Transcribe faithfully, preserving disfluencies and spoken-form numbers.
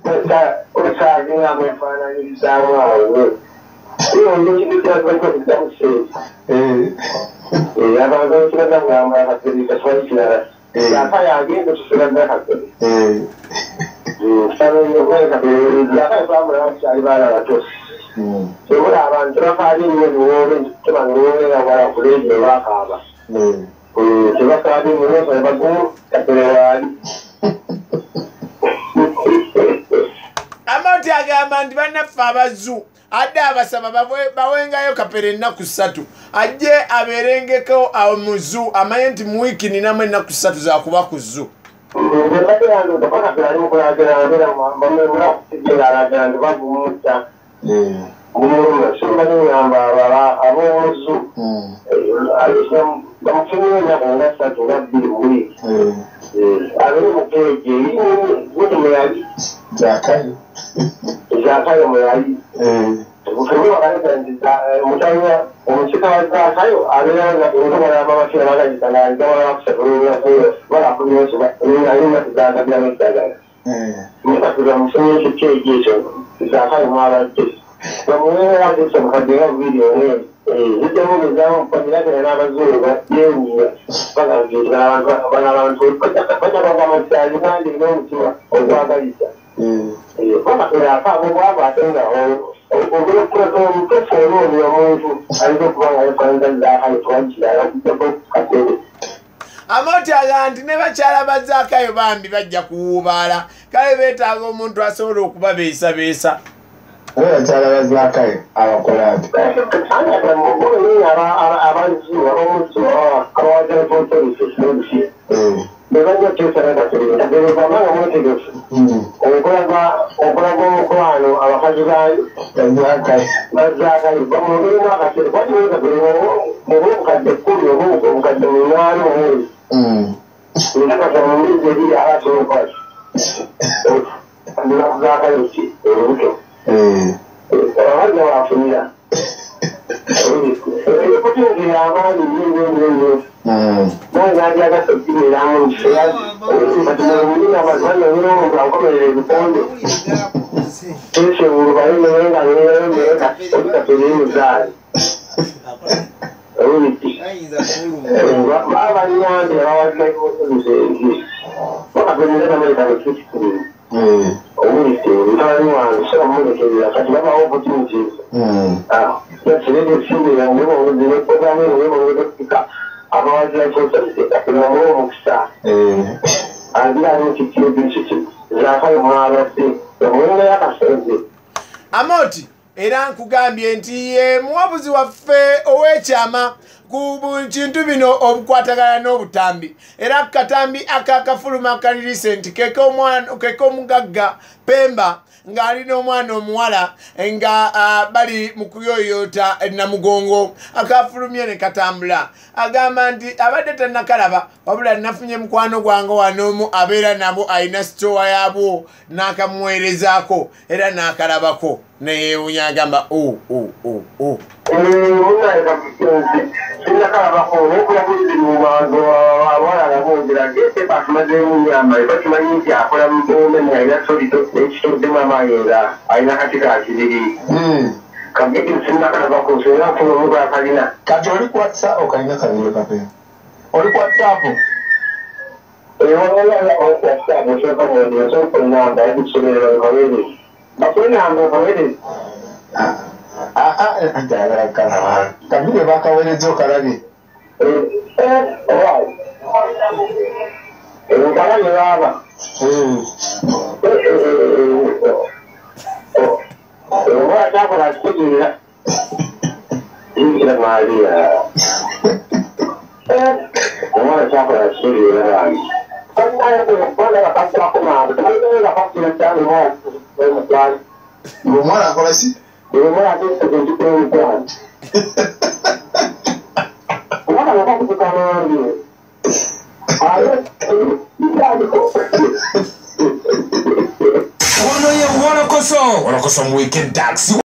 osaginga mwefaananyirizamu awo abantu ekiraga ngamba akateri kaswali kirala yaka yagenda tusulaga akateri yakaekwamulakyali baana bato sobula abantu bakaaliriwo niwoole tebanwoole abala kuledio bakaaba tebakaali munosa bagumu katerewaali Amooti agamba nti bannaffe abazzu adde abasaba bawengayo kapere ennaku ssatu ajje abeerengeko omuzu amanye nti mu wiiki ninamu ennaku ssatu zakuba ku zzu ab'omuzu bamufunire ennaku nga ssatu nga bbiri mu wiiki abiri mukeje guti mweyali zakayo zakayo mweyali bufuni wakaleta nti mutanya omusika wa zakayo abeeranga enkomola y'amabasira bagayitana njabalaakusatulira balakunyesiba alina tuzagabiramu eddagala mukatuza mufunye ekikeegi ekyo zakayo mwabadde bamuweerangisa mukadde nga bubiri omwezi zijjamu gezamu mpanyiragana n'abazungu bayenyiya bagambira bano abantu bajabagamakyali kandi n'omutima ogwagalisa bamatera akaabo bwaba ate nga omutefu olwoli omuntu alina okuba nga yefanza zakayo twagirala kujjako katebe Amooti agamba nti ne bakyala ba Zakayo bambi bajja kuwuubaala kale beetaaga omuntu asobola okubabeesabeesa bakyala ba Zakayo abakola ati abanzi abamuzi abawajaotolisesi bebajja tesanagatereabamanga mwetegefu okulaga omukwano abakazi bazakayo bamulina akasere kwatiwekabulomukadde kkumi omukadde munaana omwezi ndakasa mumizi ebiri abasobokwati ndinakuzakayo ki olubuto abajja bafunira ekutingira amaani nyingi nange ajagasekimiramu katimulimulina abazanya nyomuntu ankomerera ebikonde esebulubayoneyenga neyomereka okutatereemuzaali owuliki babanyande abawalikaibosolusenge bakapemerekamerekanekitikirimu owulike mutabani wange soba mulekerera kati babawo opportunities yakirede ekisingira ndibongezire programu ebongezekika abawazirakyosaitekakinamuwa omukisa agira nekikiyobikiki zakayo mwabadde omuwenga yakasente Amooti era nkugambye nti ye muwabuzi waffe ow'ekyama ku kintu bino obukwatagana n'obutambi era katambi akakafuluma kali recent keke omwana keke omugagga Pemba ng'alina omwana omuwala nga uh, bali mu kuyoyota namugongo akafulumye ne katambula agamba nti abadde tannakalaba wabula nafunye mukwano gwange wanomu abeera nabo alina sitowa yaabwo n'akamuweerezaako era n'akalabako neyewunya agamba o o o o sinakalabako nekulabulizi mubantu abawala nabogera gete batumazeemu nyamba bakimanyi nti akola mumenya alina solito ekitoddemu amaanyi nga alina kati kakiriri kageti sinakalabako sina nfuna omuntu akalina kati oli ku whatsapp okalina kabiri kape oli ku whatsapp whatsapp osooka mundi osooka enamba ebikusomerera okawerezi bakula enamba okawerezi kabiri bakaweereza okalabye okalabye baaba omwana kyakola kitegeera yingira maaliya omwana kyakola kitegeera bangi omwana akola si omwana ateeseka ekikola omukwano omwana bakakutukanange Ono ye Wolokoso. Wolokoso mu weekend taxi.